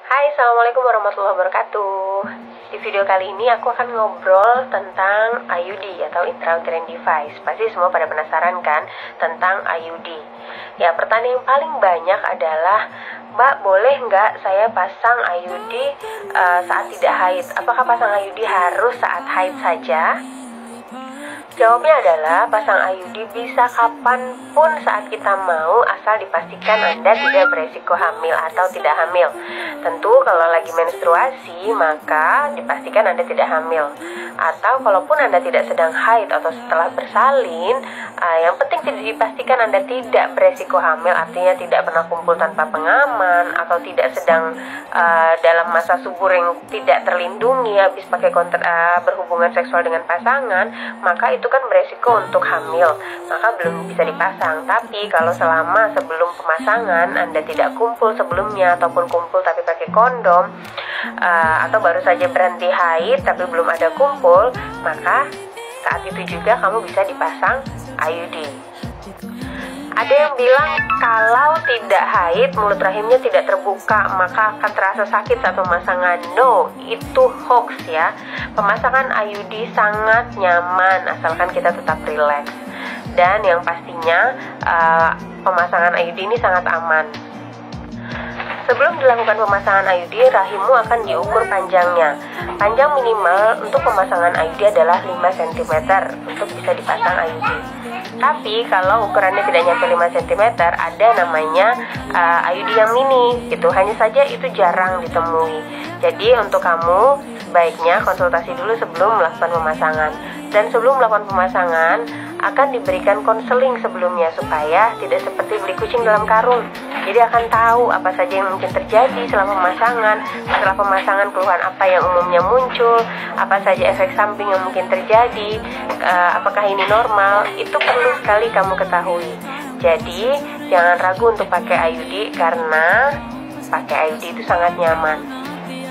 Hai, Assalamualaikum warahmatullahi wabarakatuh. Di video kali ini aku akan ngobrol tentang IUD atau intrauterine device. Pasti semua pada penasaran kan tentang IUD. Ya, pertanyaan yang paling banyak adalah, Mbak, boleh nggak saya pasang IUD saat tidak haid? Apakah pasang IUD harus saat haid saja? Jawabnya adalah pasang IUD bisa kapanpun saat kita mau, asal dipastikan Anda tidak beresiko hamil atau tidak hamil. Tentu kalau lagi menstruasi maka dipastikan Anda tidak hamil. Atau kalaupun Anda tidak sedang haid atau setelah bersalin, yang penting tidak dipastikan Anda tidak beresiko hamil, artinya tidak pernah kumpul tanpa pengaman atau tidak sedang dalam masa subur yang tidak terlindungi, habis pakai berhubungan seksual dengan pasangan, maka itu kan beresiko untuk hamil, maka belum bisa dipasang. Tapi kalau selama sebelum pemasangan Anda tidak kumpul sebelumnya, ataupun kumpul tapi pakai kondom, atau baru saja berhenti haid tapi belum ada kumpul, maka saat itu juga kamu bisa dipasang IUD. Ada yang bilang kalau tidak haid, mulut rahimnya tidak terbuka, maka akan terasa sakit saat pemasangan. No, itu hoax ya. Pemasangan IUD sangat nyaman asalkan kita tetap rileks. Dan yang pastinya pemasangan IUD ini sangat aman. Sebelum dilakukan pemasangan IUD, rahimmu akan diukur panjangnya. Panjang minimal untuk pemasangan IUD adalah 5 cm untuk bisa dipasang IUD. Tapi kalau ukurannya tidak nyampe 5 cm, ada namanya IUD yang mini gitu. Hanya saja itu jarang ditemui. Jadi untuk kamu sebaiknya konsultasi dulu sebelum melakukan pemasangan. Dan sebelum melakukan pemasangan akan diberikan konseling sebelumnya supaya tidak seperti beli kucing dalam karung. Jadi akan tahu apa saja yang mungkin terjadi selama pemasangan, setelah pemasangan keluhan apa yang umumnya muncul, apa saja efek samping yang mungkin terjadi, apakah ini normal, itu perlu sekali kamu ketahui. Jadi jangan ragu untuk pakai IUD karena pakai IUD itu sangat nyaman.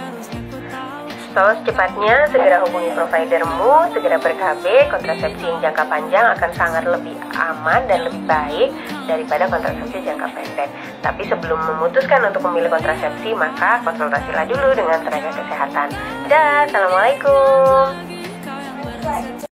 So, secepatnya segera hubungi providermu, segera ber-KB. Kontrasepsi yang jangka panjang akan sangat lebih aman dan lebih baik daripada kontrasepsi jangka pendek. Tapi sebelum memutuskan untuk memilih kontrasepsi, maka konsultasilah dulu dengan tenaga kesehatan. Dah, Assalamualaikum.